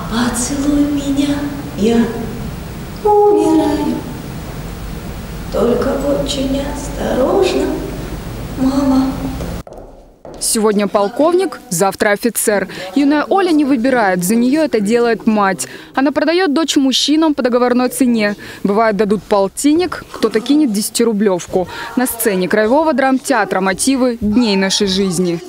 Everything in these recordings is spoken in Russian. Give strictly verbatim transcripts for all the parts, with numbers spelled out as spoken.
Поцелуй меня, я умираю. Только очень осторожно, мама. Сегодня полковник, завтра офицер. Юная Оля не выбирает, за нее это делает мать. Она продает дочь мужчинам по договорной цене. Бывает, дадут полтинник, кто-то кинет десятирублевку. На сцене Краевого драмтеатра мотивы дней нашей жизни.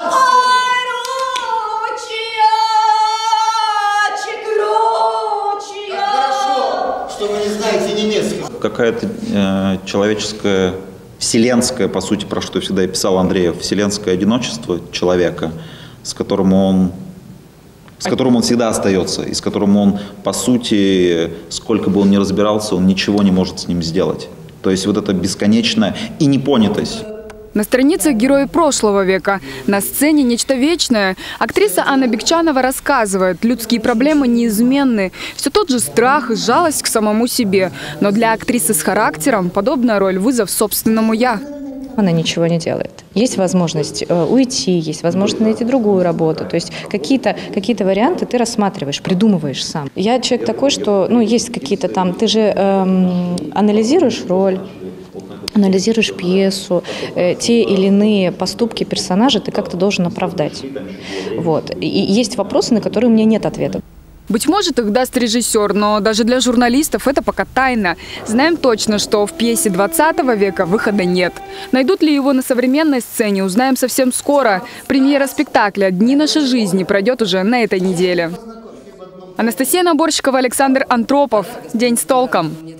Что вы не знаете немецкий. Какая-то э, человеческая, вселенская, по сути, про что всегда и писал Андреев, вселенское одиночество человека, с которым он, с которым он всегда остается, и с которым он, по сути, сколько бы он ни разбирался, он ничего не может с ним сделать. То есть вот эта бесконечная и непонятость. На страницах герои прошлого века. На сцене нечто вечное. Актриса Анна Бекчанова рассказывает, людские проблемы неизменны. Все тот же страх и жалость к самому себе. Но для актрисы с характером подобная роль – вызов собственному «я». Она ничего не делает. Есть возможность э, уйти, есть возможность найти другую работу. То есть какие-то какие-то варианты ты рассматриваешь, придумываешь сам. Я человек такой, что ну, есть какие-то там… Ты же эм, анализируешь роль, анализируешь пьесу, э, те или иные поступки персонажа ты как-то должен оправдать. Вот. И есть вопросы, на которые у меня нет ответа. Быть может, их даст режиссер, но даже для журналистов это пока тайна. Знаем точно, что в пьесе двадцатого века выхода нет. Найдут ли его на современной сцене, узнаем совсем скоро. Премьера спектакля «Дни нашей жизни» пройдет уже на этой неделе. Анастасия Наборщикова, Александр Антропов. День с толком.